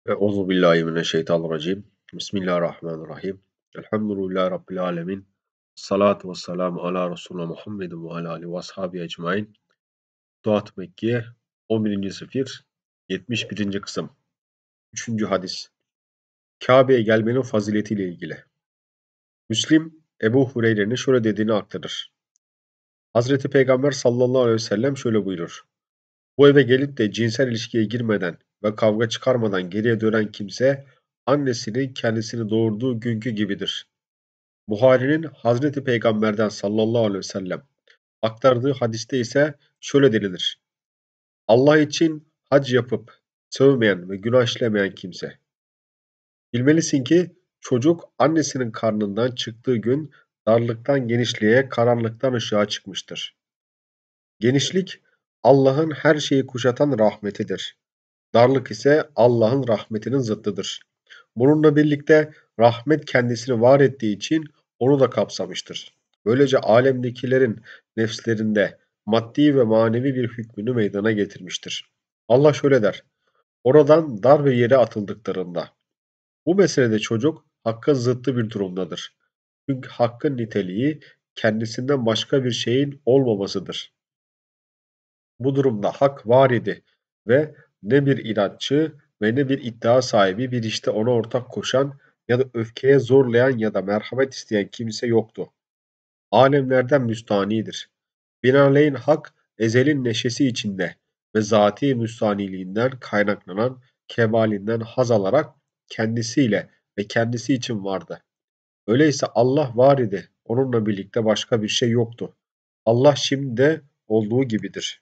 Euzubillahimineşşeytanirracim. Bismillahirrahmanirrahim. Elhamdülillahi Rabbil alemin. Salatu ve selamu ala Resulü Muhammedin ve ala alihi ve ashabi ecmain. Duat Mekkiye 11. Sefir 71. kısım 3. hadis. Kabe'ye gelmenin faziletiyle ilgili. Müslim Ebu Hureyre'nin şöyle dediğini aktarır. Hazreti Peygamber sallallahu aleyhi ve sellem şöyle buyurur. Bu eve gelip de cinsel ilişkiye girmeden ve kavga çıkarmadan geriye dönen kimse annesinin kendisini doğurduğu günkü gibidir. Buhari'nin Hazreti Peygamber'den sallallahu aleyhi ve sellem aktardığı hadiste ise şöyle denilir. Allah için hac yapıp sövmeyen ve günah işlemeyen kimse. Bilmelisin ki çocuk annesinin karnından çıktığı gün darlıktan genişliğe, karanlıktan ışığa çıkmıştır. Genişlik Allah'ın her şeyi kuşatan rahmetidir. Darlık ise Allah'ın rahmetinin zıttıdır. Bununla birlikte rahmet kendisini var ettiği için onu da kapsamıştır. Böylece alemdekilerin nefslerinde maddi ve manevi bir hükmünü meydana getirmiştir. Allah şöyle der, oradan dar ve yere atıldıklarında. Bu meselede çocuk hakka zıttı bir durumdadır. Çünkü hakkın niteliği kendisinden başka bir şeyin olmamasıdır. Bu durumda hak var idi ve ne bir inatçı ve ne bir iddia sahibi bir işte ona ortak koşan ya da öfkeye zorlayan ya da merhamet isteyen kimse yoktu. Alemlerden müstanidir. Binaenaleyh hak ezelin neşesi içinde ve zati müstaniliğinden kaynaklanan kemalinden haz alarak kendisiyle ve kendisi için vardı. Öyleyse Allah var idi. Onunla birlikte başka bir şey yoktu. Allah şimdi de olduğu gibidir.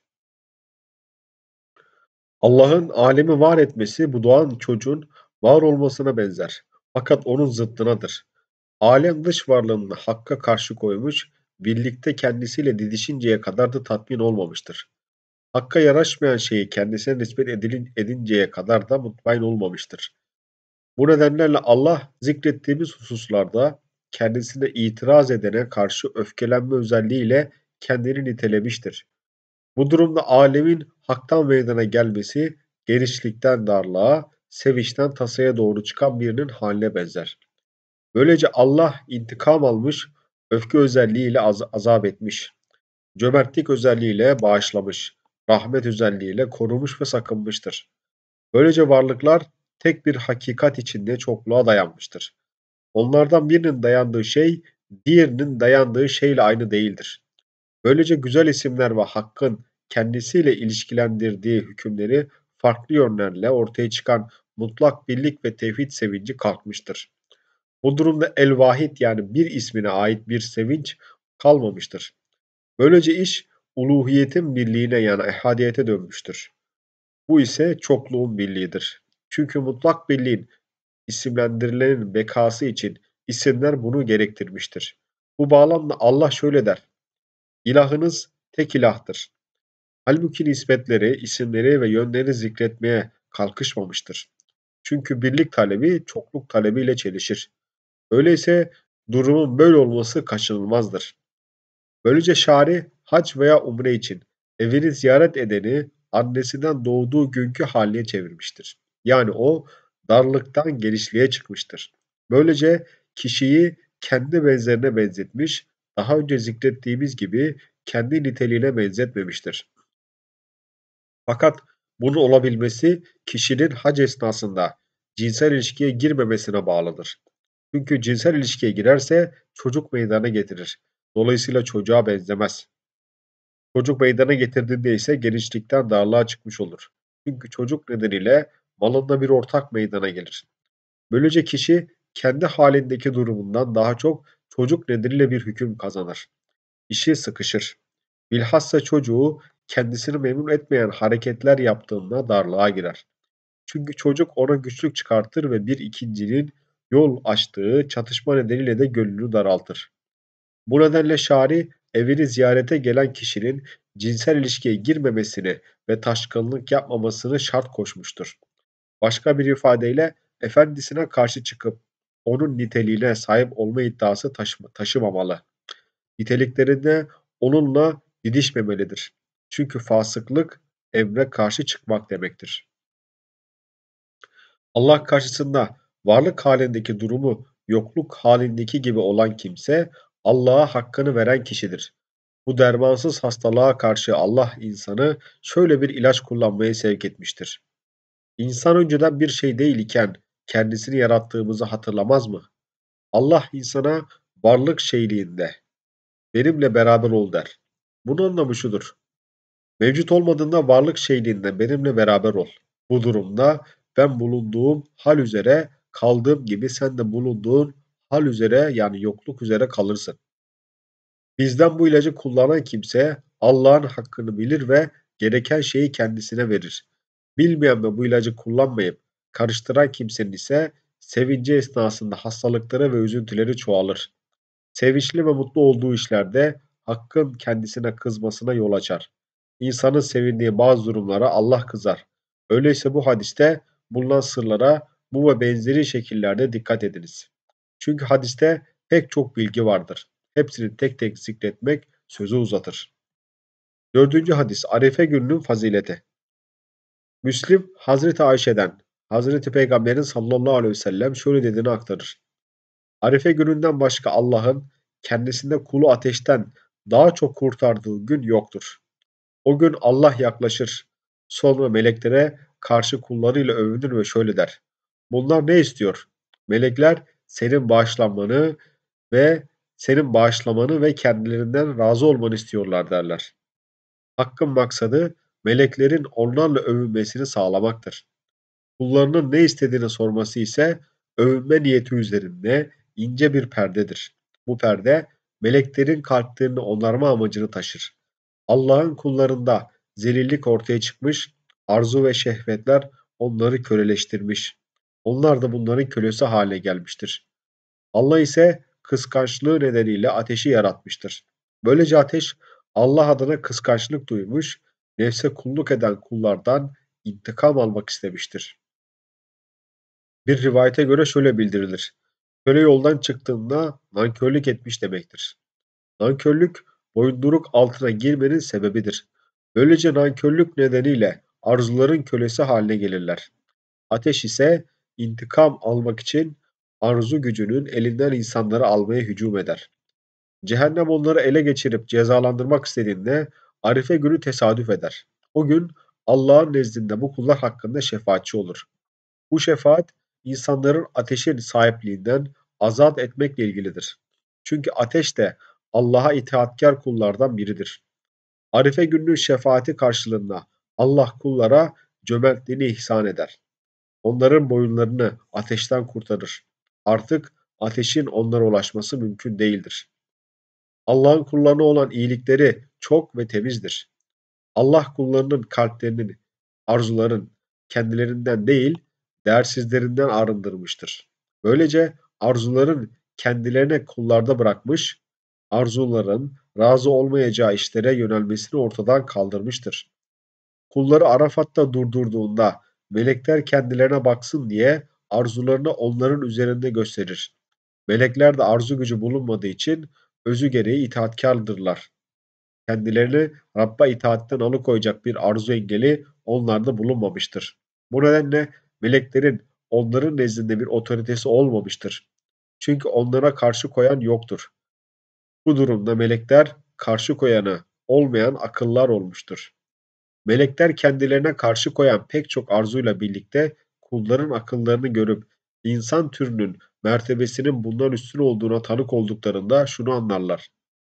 Allah'ın alemi var etmesi bu doğan çocuğun var olmasına benzer. Fakat onun zıttınadır. Alem dış varlığını Hakk'a karşı koymuş, birlikte kendisiyle didişinceye kadar da tatmin olmamıştır. Hakk'a yaraşmayan şeyi kendisine nispet edinceye kadar da mutmain olmamıştır. Bu nedenlerle Allah zikrettiğimiz hususlarda kendisine itiraz edene karşı öfkelenme özelliğiyle kendini nitelemiştir. Bu durumda alemin haktan meydana gelmesi, genişlikten darlığa, sevinçten tasaya doğru çıkan birinin haline benzer. Böylece Allah intikam almış, öfke özelliğiyle azap etmiş, cömertlik özelliğiyle bağışlamış, rahmet özelliğiyle korumuş ve sakınmıştır. Böylece varlıklar tek bir hakikat içinde çokluğa dayanmıştır. Onlardan birinin dayandığı şey, diğerinin dayandığı şeyle aynı değildir. Böylece güzel isimler ve Hakk'ın kendisiyle ilişkilendirdiği hükümleri farklı yönlerle ortaya çıkan mutlak birlik ve tevhid sevinci kalkmıştır. Bu durumda el-vahid yani bir ismine ait bir sevinç kalmamıştır. Böylece iş uluhiyetin birliğine yani ehadiyete dönmüştür. Bu ise çokluğun birliğidir. Çünkü mutlak birliğin isimlendirilenin bekası için isimler bunu gerektirmiştir. Bu bağlamda Allah şöyle der. İlahınız tek ilahtır. Halbuki nispetleri, isimleri ve yönleri zikretmeye kalkışmamıştır. Çünkü birlik talebi çokluk talebiyle çelişir. Öyleyse durumun böyle olması kaçınılmazdır. Böylece şari hac veya umre için evini ziyaret edeni annesinden doğduğu günkü haline çevirmiştir. Yani o darlıktan genişliğe çıkmıştır. Böylece kişiyi kendi benzerine benzetmiş, daha önce zikrettiğimiz gibi kendi niteliğine benzetmemiştir. Fakat bunun olabilmesi kişinin hac esnasında cinsel ilişkiye girmemesine bağlıdır. Çünkü cinsel ilişkiye girerse çocuk meydana getirir. Dolayısıyla çocuğa benzemez. Çocuk meydana getirdiğinde ise genişlikten darlığa çıkmış olur. Çünkü çocuk nedeniyle malında bir ortak meydana gelir. Böylece kişi kendi halindeki durumundan daha çok çocuk nedeniyle bir hüküm kazanır. İşi sıkışır. Bilhassa çocuğu kendisini memnun etmeyen hareketler yaptığında darlığa girer. Çünkü çocuk ona güçlük çıkartır ve bir ikincinin yol açtığı çatışma nedeniyle de gönlünü daraltır. Bu nedenle şari evini ziyarete gelen kişinin cinsel ilişkiye girmemesini ve taşkınlık yapmamasını şart koşmuştur. Başka bir ifadeyle efendisine karşı çıkıp onun niteliğine sahip olma iddiası taşımamalı. Niteliklerinde onunla didişmemelidir. Çünkü fasıklık emre karşı çıkmak demektir. Allah karşısında varlık halindeki durumu yokluk halindeki gibi olan kimse Allah'a hakkını veren kişidir. Bu dermansız hastalığa karşı Allah insanı şöyle bir ilaç kullanmaya sevk etmiştir. İnsan önceden bir şey değil iken kendisini yarattığımızı hatırlamaz mı? Allah insana varlık şeyliğinde benimle beraber ol der. Bunun anlamı şudur. Mevcut olmadığında varlık şeyliğinde benimle beraber ol. Bu durumda ben bulunduğum hal üzere kaldığım gibi sen de bulunduğun hal üzere yani yokluk üzere kalırsın. Bizden bu ilacı kullanan kimse Allah'ın hakkını bilir ve gereken şeyi kendisine verir. Bilmeyen ve bu ilacı kullanmayıp karıştıran kimsenin ise sevinci esnasında hastalıkları ve üzüntüleri çoğalır. Sevinçli ve mutlu olduğu işlerde Hakk'ın kendisine kızmasına yol açar. İnsanın sevindiği bazı durumlara Allah kızar. Öyleyse bu hadiste bulunan sırlara bu ve benzeri şekillerde dikkat ediniz. Çünkü hadiste pek çok bilgi vardır. Hepsini tek tek zikretmek sözü uzatır. Dördüncü hadis Arefe gününün fazileti. Müslim Hazreti Ayşe'den Hazreti Peygamberin sallallahu aleyhi ve sellem şöyle dediğini aktarır. Arife gününden başka Allah'ın kendisinde kulu ateşten daha çok kurtardığı gün yoktur. O gün Allah yaklaşır. Sonra meleklere karşı kullarıyla övünür ve şöyle der. Bunlar ne istiyor? Melekler ve senin bağışlamanı ve kendilerinden razı olmanı istiyorlar derler. Hakkın maksadı meleklerin onlarla övünmesini sağlamaktır. Kullarının ne istediğini sorması ise övünme niyeti üzerinde ince bir perdedir. Bu perde meleklerin kalplerini onarma amacını taşır. Allah'ın kullarında zelillik ortaya çıkmış, arzu ve şehvetler onları köleleştirmiş. Onlar da bunların kölesi haline gelmiştir. Allah ise kıskançlığı nedeniyle ateşi yaratmıştır. Böylece ateş Allah adına kıskançlık duymuş, nefse kulluk eden kullardan intikam almak istemiştir. Bir rivayete göre şöyle bildirilir. Köle yoldan çıktığında nankörlük etmiş demektir. Nankörlük boyunduruk altına girmenin sebebidir. Böylece nankörlük nedeniyle arzuların kölesi haline gelirler. Ateş ise intikam almak için arzu gücünün elinden insanları almaya hücum eder. Cehennem onları ele geçirip cezalandırmak istediğinde Arife günü tesadüf eder. O gün Allah'ın nezdinde bu kullar hakkında şefaatçi olur. Bu şefaat insanların ateşin sahipliğinden azat etmekle ilgilidir. Çünkü ateş de Allah'a itaatkar kullardan biridir. Arife gününün şefaati karşılığında Allah kullara cömertliğini ihsan eder. Onların boyunlarını ateşten kurtarır. Artık ateşin onlara ulaşması mümkün değildir. Allah'ın kullarına olan iyilikleri çok ve temizdir. Allah kullarının kalplerinin, arzuların kendilerinden değil, değersizlerinden arındırmıştır. Böylece arzuların kendilerine kullarda bırakmış, arzuların razı olmayacağı işlere yönelmesini ortadan kaldırmıştır. Kulları Arafat'ta durdurduğunda melekler kendilerine baksın diye arzularını onların üzerinde gösterir. Melekler de arzu gücü bulunmadığı için özü gereği itaatkardırlar. Kendilerini Rabb'a itaatten alıkoyacak bir arzu engeli onlarda bulunmamıştır. Bu nedenle meleklerin onların nezdinde bir otoritesi olmamıştır. Çünkü onlara karşı koyan yoktur. Bu durumda melekler karşı koyanı olmayan akıllar olmuştur. Melekler kendilerine karşı koyan pek çok arzuyla birlikte kulların akıllarını görüp insan türünün mertebesinin bundan üstün olduğuna tanık olduklarında şunu anlarlar.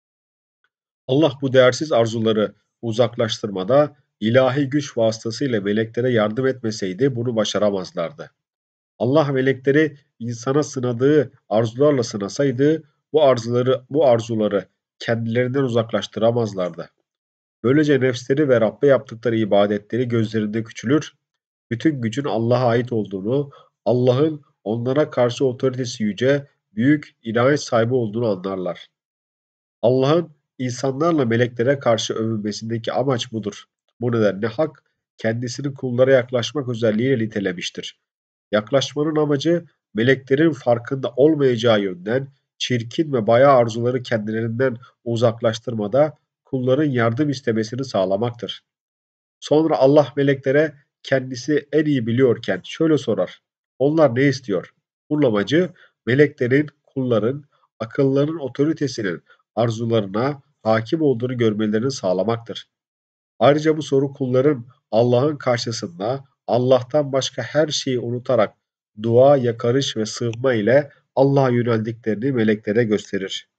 Allah bu değersiz arzuları uzaklaştırmada ilahi güç vasıtasıyla meleklere yardım etmeseydi bunu başaramazlardı. Allah melekleri insana sınadığı arzularla sınasaydı bu arzuları kendilerinden uzaklaştıramazlardı. Böylece nefsleri ve Rabbe yaptıkları ibadetleri gözlerinde küçülür, bütün gücün Allah'a ait olduğunu, Allah'ın onlara karşı otoritesi yüce, büyük, inayet sahibi olduğunu anlarlar. Allah'ın insanlarla meleklere karşı övünmesindeki amaç budur. Bu nedenle Hak kendisini kullara yaklaşmak özelliğiyle nitelemiştir. Yaklaşmanın amacı meleklerin farkında olmayacağı yönden çirkin ve bayağı arzuları kendilerinden uzaklaştırmada kulların yardım istemesini sağlamaktır. Sonra Allah meleklere kendisi en iyi biliyorken şöyle sorar. Onlar ne istiyor? Bunun amacı meleklerin, kulların, akılların otoritesinin arzularına hakim olduğunu görmelerini sağlamaktır. Ayrıca bu soru kulların Allah'ın karşısında Allah'tan başka her şeyi unutarak dua, yakarış ve sığınma ile Allah'a yöneldiklerini meleklere gösterir.